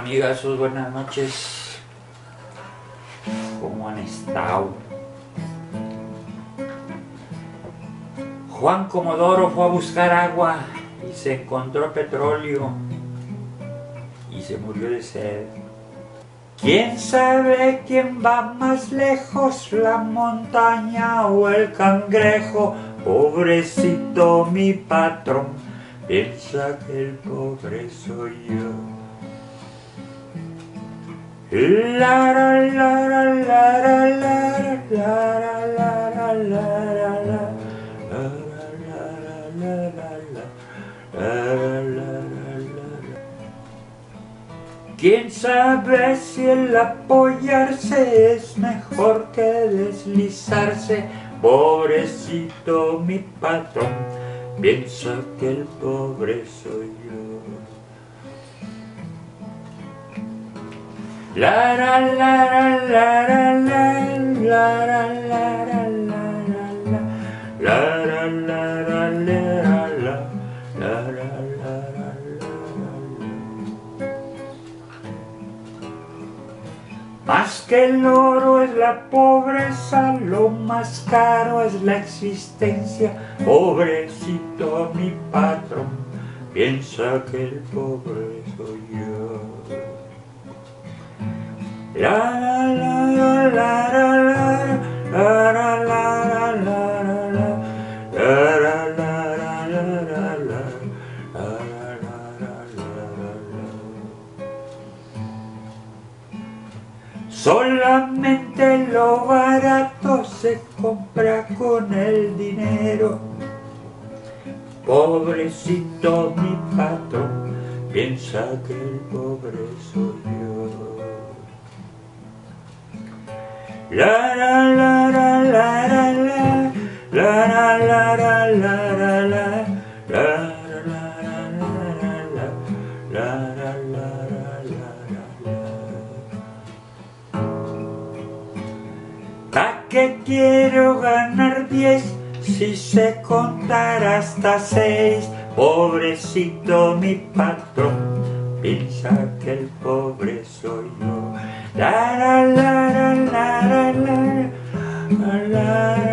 Amigazos, buenas noches. ¿Cómo han estado? Juan Comodoro fue a buscar agua y se encontró petróleo y se murió de sed. ¿Quién sabe quién va más lejos, la montaña o el cangrejo? Pobrecito mi patrón, piensa que el pobre soy yo. La la la la la la la la la la. ¿Quién sabe si el apoyarse es mejor que deslizarse? Pobrecito mi patrón, piensa que el pobre soy yo. La la la la la la la la la la la la la. Más que el oro es la pobreza, lo más caro es la existencia. Pobrecito mi patrón, piensa que el pobre soy yo. La la la la la la la la la la la. Solamente lo barato se compra con el dinero. Pobrecito mi patrón, piensa que el pobre soy yo. La la la la la la la la la la la la la. ¿Pa' qué quiero ganar 10 si sé contar hasta 6? Pobrecito mi patrón, piensa que el pobre soy yo. La la la la la la la la.